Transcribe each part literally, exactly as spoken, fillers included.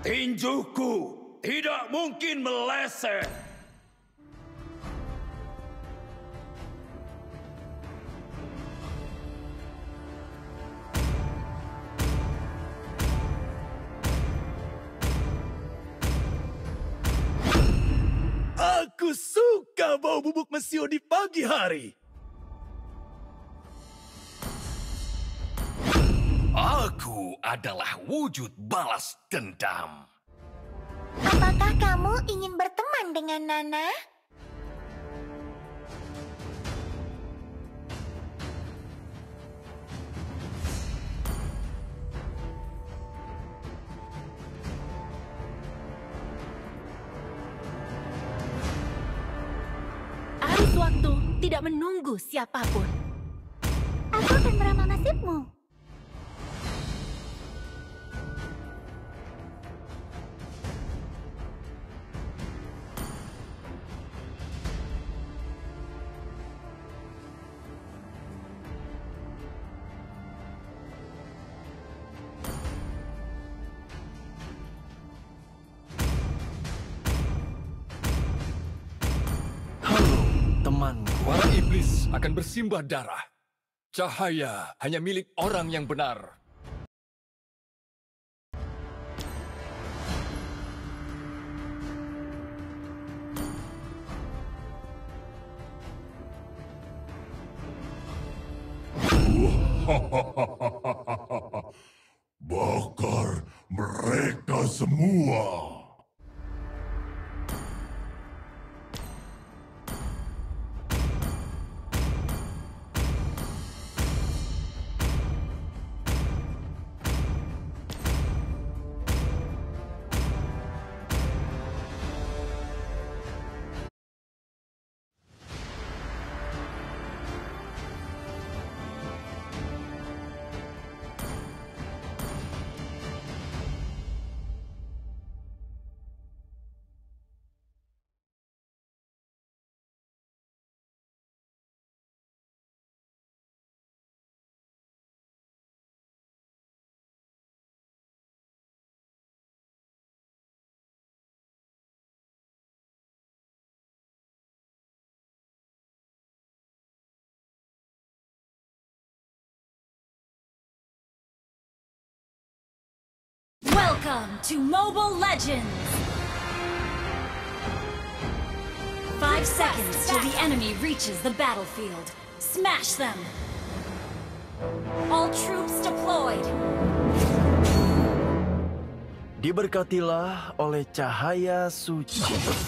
Tinjuku tidak mungkin meleset. Aku suka bau bubuk mesio di pagi hari. Aku adalah wujud balas dendam. Apakah kamu ingin berteman dengan Nana? Arus waktu tidak menunggu siapapun. Aku akan meramal nasibmu. Temanku. Para iblis akan bersimbah darah. Cahaya hanya milik orang yang benar. Bakar mereka semua. Welcome to Mobile Legends! Five seconds till the enemy reaches the battlefield. Smash them! All troops deployed! Diberkatilah oleh cahaya suci.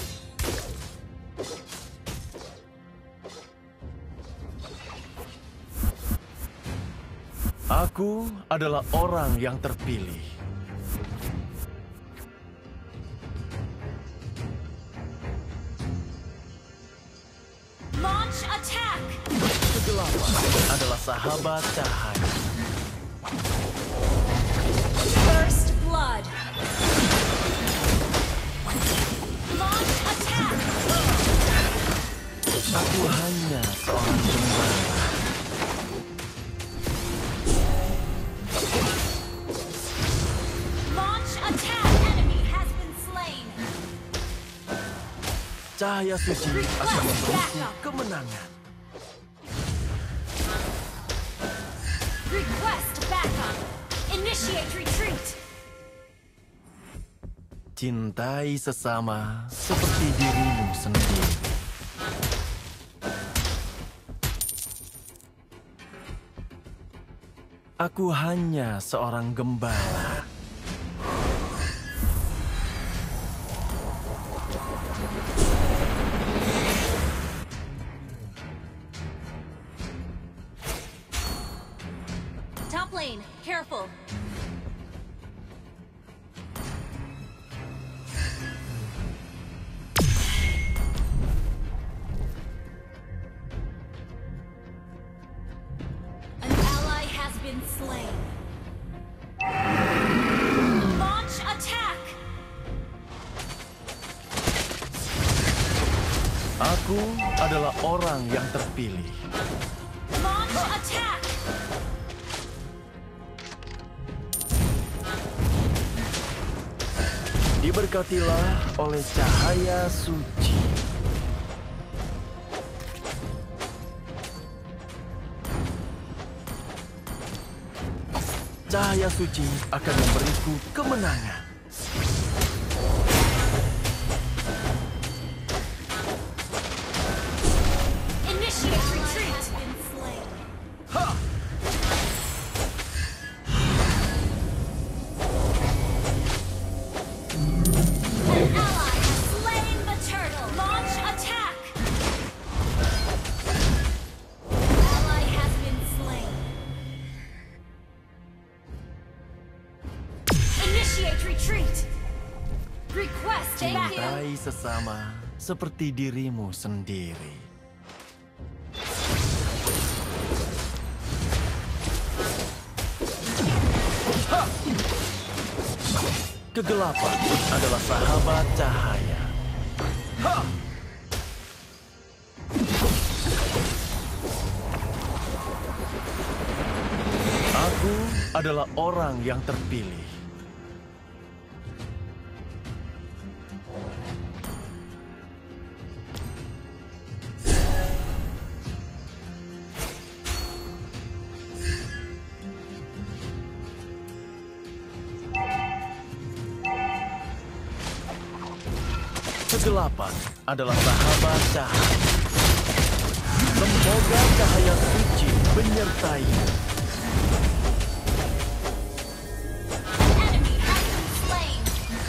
Aku adalah orang yang terpilih. Launch attack! Kegelapan adalah sahabat cahaya. First blood! Launch attack! Aku hanya seorang gembala. Launch attack! Enemy has been slain! Cahaya suci akan memberiku kemenangan. Request backup! Initiate retreat! Cintai sesama seperti dirimu sendiri. Aku hanya seorang gembala. Top lane, careful! An ally has been slain. Launch attack! Aku adalah orang yang terpilih. Launch attack! Diberkatilah oleh cahaya suci. Cahaya suci akan memberiku kemenangan. Initiate retreat. Ha! An ally has slain the turtle. Launch attack. Ally has been slain. Initiate retreat. Request backup. Cintai sesama seperti dirimu sendiri. Ha! Kegelapan adalah sahabat cahaya. Ha! Aku adalah orang yang terpilih. Kegelapan adalah sahabat cahaya. Semoga cahaya suci menyertai. Enemy has been slain.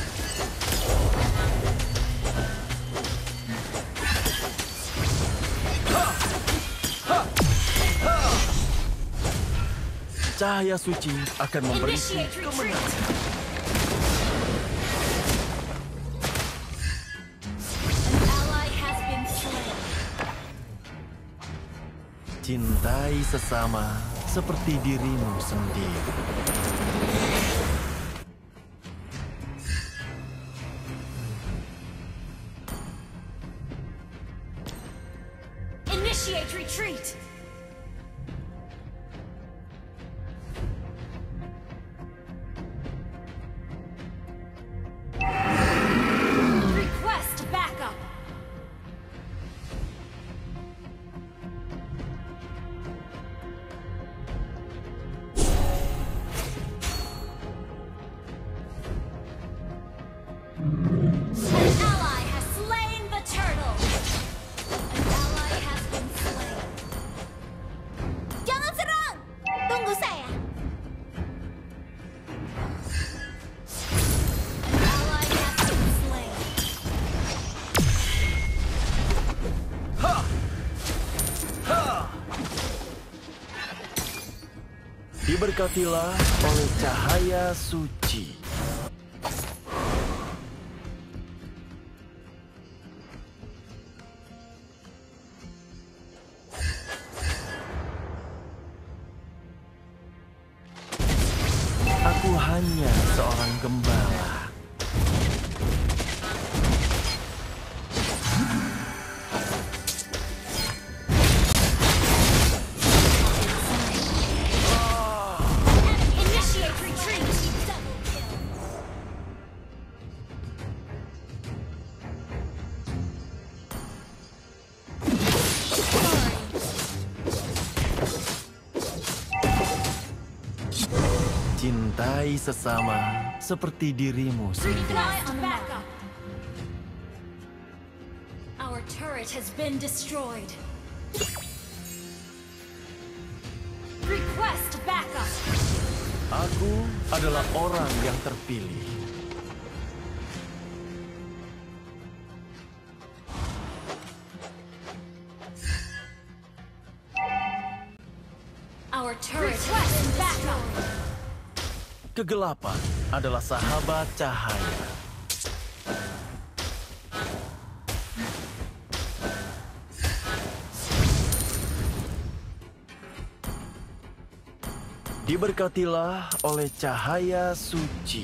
Cahaya suci akan memberiku Initiate retreat. kemenangan. An ally has been slain. Cintai sesama seperti dirimu sendiri. Initiate retreat. Request backup. An ally has slain the turtle. An ally has been slain. Jangan serang! Tunggu saya. An ally has been slain. Ha! Ha! Diberkatilah oleh cahaya suci. Aku hanya seorang gembala. Initiate retreat. Cintai sesama seperti dirimu sendiri. Request backup. Our turret has been destroyed. Request backup. Aku adalah orang yang terpilih. Our turret has been backup. Kegelapan adalah sahabat cahaya. Diberkatilah oleh cahaya suci.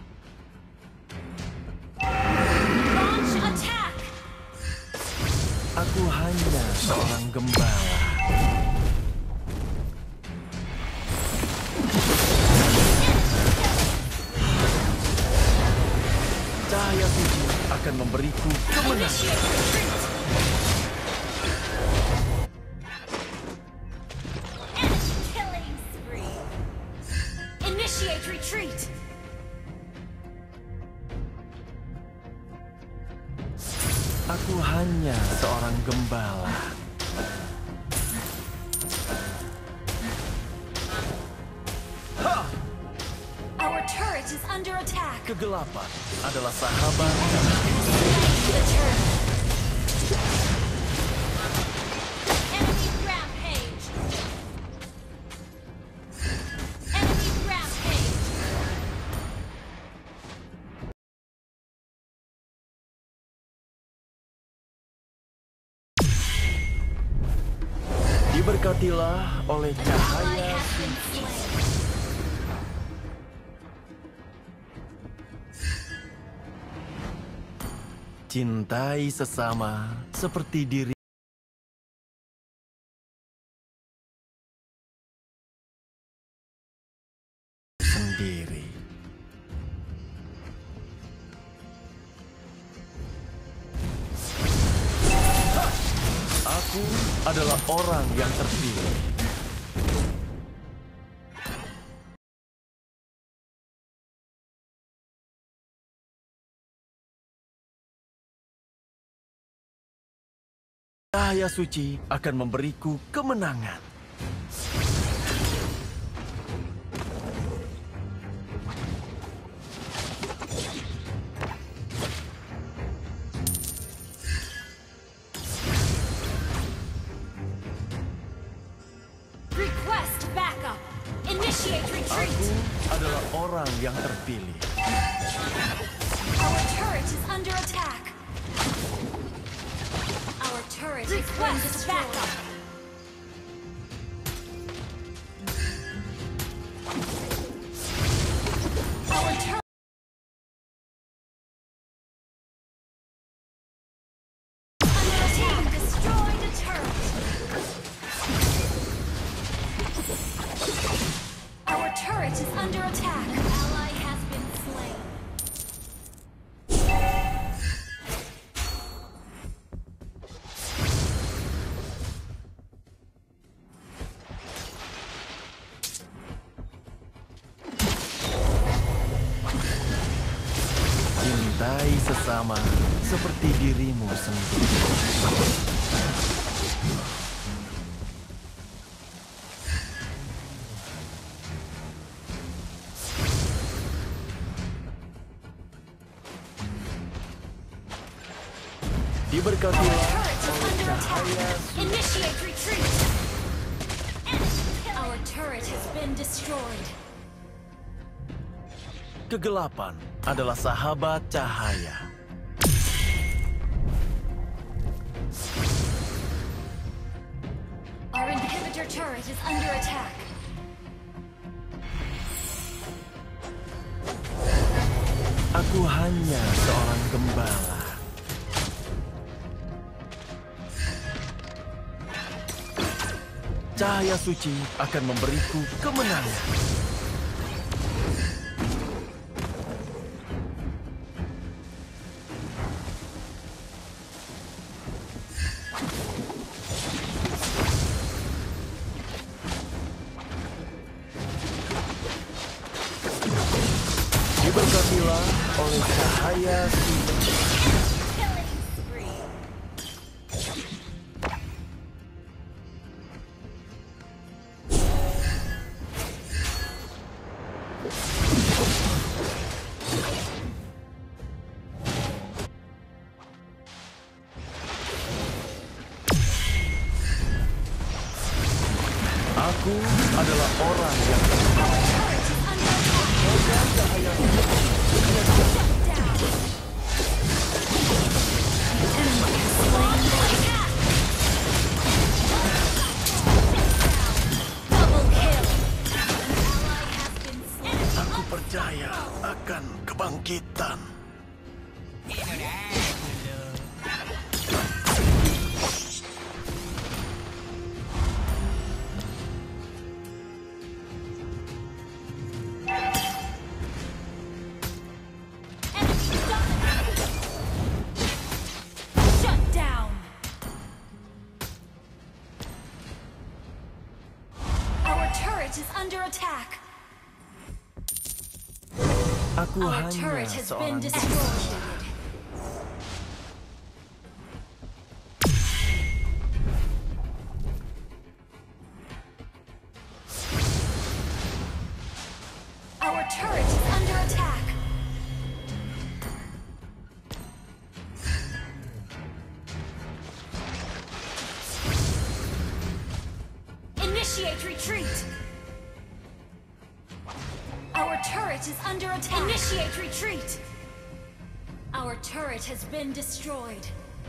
Launch attack. Aku hanya seorang gembala. akan memberiku kemenangan. Killing spree. Initiate retreat. Aku hanya seorang gembala. Our turret is under attack. Kegelapan adalah sahabat. The turret. Enemy rampage. Enemy rampage. Diberkatilah oleh Ally cahaya. has been slain. Cintai sesama seperti diri sendiri. Aku adalah orang yang terpilih. Cahaya suci akan memberiku kemenangan. Request backup. Initiate retreat. Aku adalah orang yang terpilih. Our turret is under attack. Our turret request backup. Our turret. Under attack. Destroy the turret. Our turret is under attack. Ally has been slain. Cintai sesama seperti dirimu sendiri. Diberkatilah Turret is oleh under cahaya. attack. Initiate retreat. Our turret has been destroyed. Kegelapan adalah sahabat cahaya. Our inhibitor turret is under attack. Aku hanya seorang gembala. Cahaya suci akan memberiku kemenangan. Diberkatilah oleh cahaya suci. Killing spree. Aku adalah orang yang Turret is under attack. Shut down. Enemy has slain the attack. Double kill. An ally has been slain. aku percaya akan kebangkitan. Enemy dominated. attack. Aku Our hanya turret has been seorang destroyed. Our turret is under attack. Initiate retreat. Our turret is under attack. Initiate retreat. Our turret has been destroyed.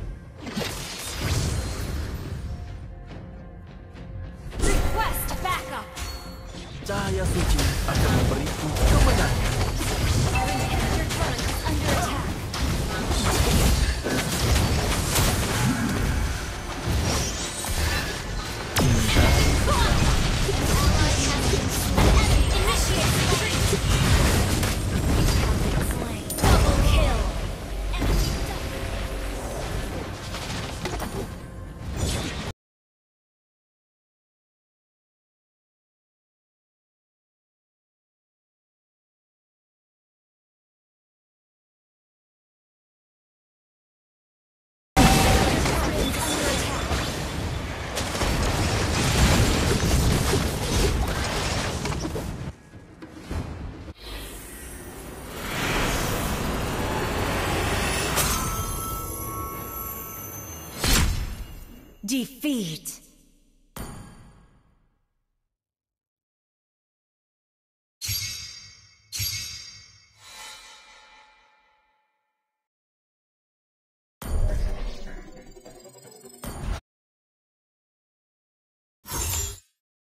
Request backup. Cahaya suci akan memberiku kemenangan. Our inhibitor turret is under attack. Initiate retreat. You have been slain. Double kill. Enemy double. Defeat.